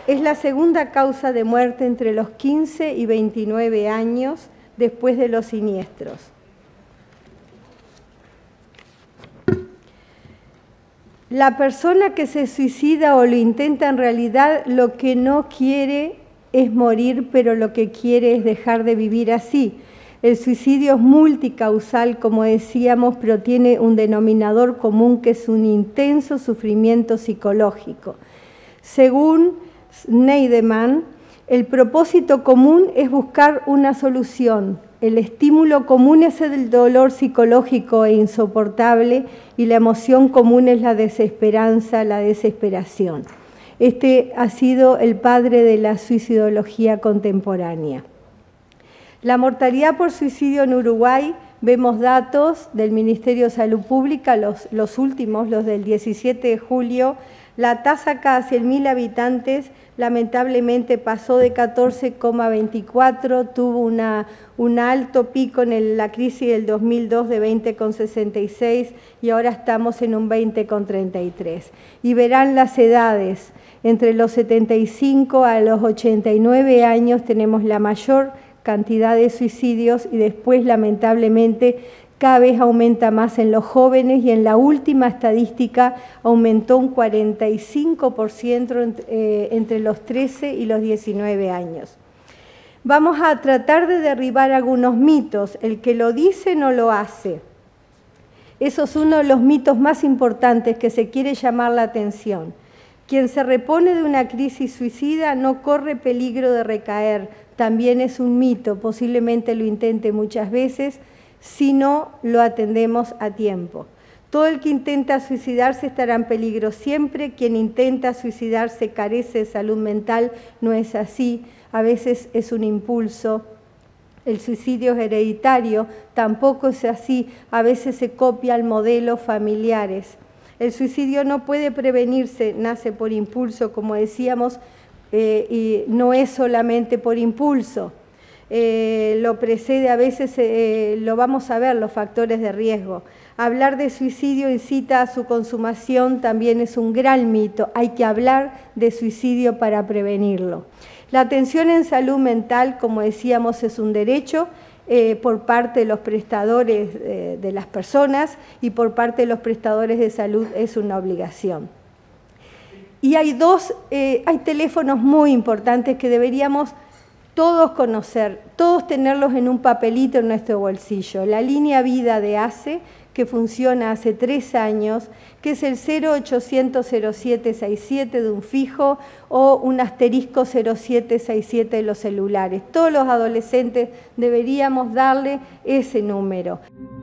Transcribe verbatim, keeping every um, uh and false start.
Es la segunda causa de muerte entre los quince y veintinueve años después de los siniestros. La persona que se suicida o lo intenta en realidad lo que no quiere es morir, pero lo que quiere es dejar de vivir así. El suicidio es multicausal, como decíamos, pero tiene un denominador común que es un intenso sufrimiento psicológico. Según Neidemann, el propósito común es buscar una solución. El estímulo común es el dolor psicológico e insoportable y la emoción común es la desesperanza, la desesperación. Este ha sido el padre de la suicidología contemporánea. La mortalidad por suicidio en Uruguay, vemos datos del Ministerio de Salud Pública, los, los últimos, los del diecisiete de julio, la tasa cada cien mil habitantes lamentablemente pasó de catorce coma veinticuatro, tuvo una, un alto pico en el, la crisis del dos mil dos de veinte coma sesenta y seis y ahora estamos en un veinte coma treinta y tres. Y verán las edades, entre los setenta y cinco a los ochenta y nueve años tenemos la mayor cantidad de suicidios y después lamentablemente cada vez aumenta más en los jóvenes y en la última estadística aumentó un cuarenta y cinco por ciento eh, entre los trece y los diecinueve años. Vamos a tratar de derribar algunos mitos. El que lo dice no lo hace. Eso es uno de los mitos más importantes que se quiere llamar la atención. Quien se repone de una crisis suicida no corre peligro de recaer. También es un mito, posiblemente lo intente muchas veces, si no lo atendemos a tiempo. Todo el que intenta suicidarse estará en peligro siempre. Quien intenta suicidarse carece de salud mental, no es así. A veces es un impulso. El suicidio es hereditario, tampoco es así. A veces se copian modelos familiares. El suicidio no puede prevenirse, nace por impulso, como decíamos, eh, y no es solamente por impulso. Eh, lo precede, a veces eh, lo vamos a ver, los factores de riesgo. Hablar de suicidio incita a su consumación, también es un gran mito. Hay que hablar de suicidio para prevenirlo. La atención en salud mental, como decíamos, es un derecho eh, por parte de los prestadores eh, de las personas y por parte de los prestadores de salud es una obligación. Y hay dos, eh, hay teléfonos muy importantes que deberíamos todos conocer, todos tenerlos en un papelito en nuestro bolsillo. La línea Vida de ACE, que funciona hace tres años, que es el cero ochocientos cero siete sesenta y siete de un fijo o un asterisco cero siete sesenta y siete de los celulares. Todos los adolescentes deberíamos darle ese número.